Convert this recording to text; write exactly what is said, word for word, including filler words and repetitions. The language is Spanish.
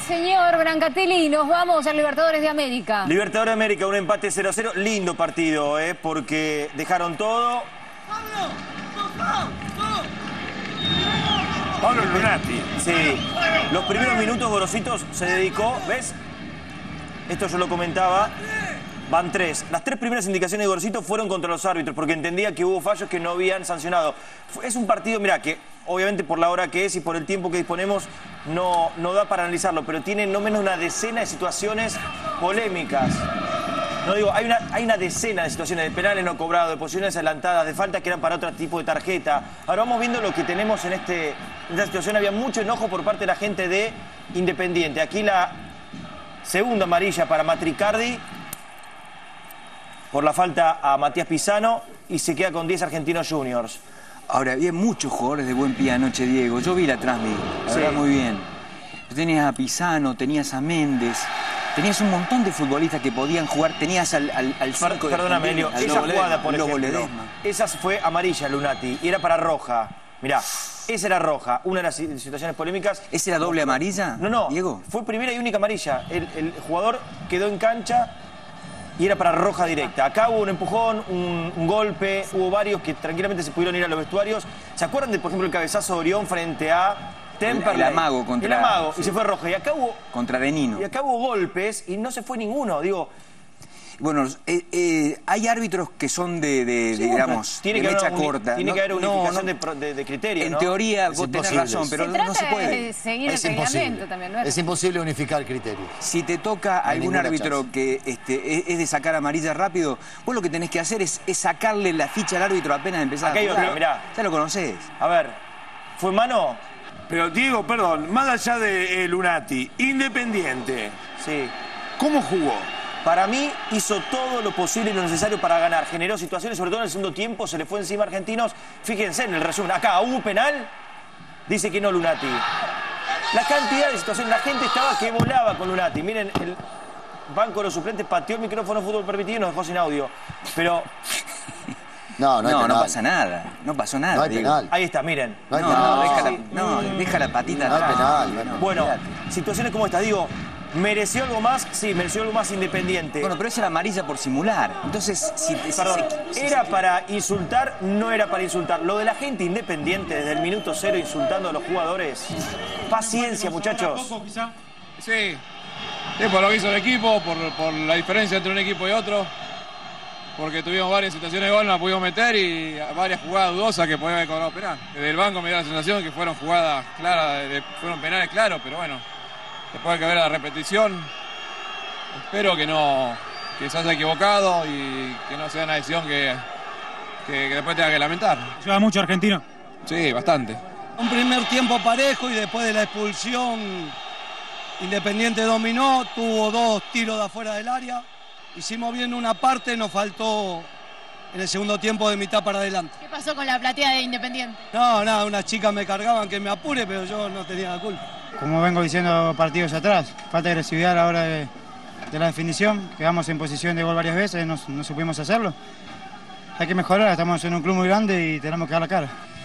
señor Brancatelli, nos vamos al Libertadores de América. Libertadores de América, un empate cero a cero. Lindo partido, ¿eh? Porque dejaron todo. Pablo Lunati. Sí. Los primeros minutos Gorositos se dedicó, ¿ves? Esto yo lo comentaba. Van tres. Las tres primeras indicaciones de Gorosito fueron contra los árbitros, porque entendía que hubo fallos que no habían sancionado. Es un partido, mirá, que obviamente por la hora que es y por el tiempo que disponemos no, no da para analizarlo, pero tiene no menos una decena de situaciones polémicas. No digo, hay una, hay una decena de situaciones de penales no cobrados, de posiciones adelantadas, de faltas que eran para otro tipo de tarjeta. Ahora vamos viendo lo que tenemos en, este, en esta situación. Había mucho enojo por parte de la gente de Independiente. Aquí la segunda amarilla para Matricardi por la falta a Matías Pisano y se queda con diez Argentinos Juniors. Ahora, había muchos jugadores de buen pie anoche, Diego. Yo vi la transmi, la Sí. verdad, muy bien. Tenías a Pisano, tenías a Méndez, tenías un montón de futbolistas que podían jugar. Tenías al, al, al Per, cinco de perdóname, Elio, Argentina, esa al jugada, por Lobo ejemplo, Ledesma. esa fue amarilla, Lunati, y era para roja. Mirá, esa era roja, una de las situaciones polémicas. ¿Esa era doble amarilla, No, no, Diego? fue primera y única amarilla. El, el jugador quedó en cancha y era para roja directa. Acá hubo un empujón, un, un golpe, hubo varios que tranquilamente se pudieron ir a los vestuarios. ¿Se acuerdan de, por ejemplo, el cabezazo de Orión frente a Temperley? El amago contra- El amago, sí. y se fue roja. Y acá hubo... Contra Arenino. Y acá hubo golpes y no se fue ninguno, digo... Bueno, eh, eh, hay árbitros que son de, de, Sí, de, bueno, digamos, tiene de que haber mecha una uni- corta. Tiene No, que haber no, unificación no. de, pro- de, de criterio, En ¿no? teoría, Es vos tenés imposible razón, eso. pero se no, trata no se puede. de seguir Es el imposible. reglamento también, ¿no? Es imposible unificar criterios. Si te toca No hay algún ninguna árbitro chance. que este, es, es de sacar amarilla rápido, vos lo que tenés que hacer es, es sacarle la ficha al árbitro apenas empezar Acá a hay jugar. otro, mirá. Ya lo conocés. A ver, ¿fue mano? Pero Diego, perdón, más allá de eh, Lunati, Independiente, Sí. ¿cómo jugó? Para mí hizo todo lo posible y lo necesario para ganar. Generó situaciones, sobre todo en el segundo tiempo, se le fue encima a Argentinos. Fíjense en el resumen. Acá hubo penal, dice que no Lunati. La cantidad de situaciones, la gente estaba que volaba con Lunati. Miren, el banco de los suplentes pateó el micrófono fútbol permitido y nos dejó sin audio. Pero No, no hay No, no, penal. pasa nada. No pasó nada. No hay Diego. penal. ahí está, miren. No hay No, penal. no, deja la, Sí. no, deja la patita No hay atrás. penal, no hay penal. Bueno, Olvídate. situaciones como esta, digo, ¿mereció algo más? Sí, mereció algo más Independiente. Bueno, pero esa era amarilla por simular. Entonces, si... si- Perdón, si- si- ¿era para insultar? No era para insultar. Lo de la gente Independiente desde el minuto cero insultando a los jugadores. Paciencia, muchachos. Sí, sí, por lo que hizo el equipo, por, por la diferencia entre un equipo y otro, porque tuvimos varias situaciones de gol, no la pudimos meter y varias jugadas dudosas que podían haber cobrado penal. Desde el banco me dio la sensación que fueron jugadas claras, de- fueron penales claros, pero bueno, después hay que ver la repetición. Espero que no, que se haya equivocado y que no sea una decisión que, que, que después tenga que lamentar. ¿Lleva mucho argentino? Sí, bastante. Un primer tiempo parejo y después de la expulsión Independiente dominó, tuvo dos tiros de afuera del área. Hicimos bien una parte, nos faltó en el segundo tiempo de mitad para adelante. ¿Qué pasó con la platea de Independiente? No, nada, unas chicas me cargaban que me apure, pero yo no tenía la culpa. Como vengo diciendo partidos atrás, falta de agresividad a la hora de, de la definición. Quedamos en posición de gol varias veces, no, no supimos hacerlo. Hay que mejorar, estamos en un club muy grande y tenemos que dar la cara.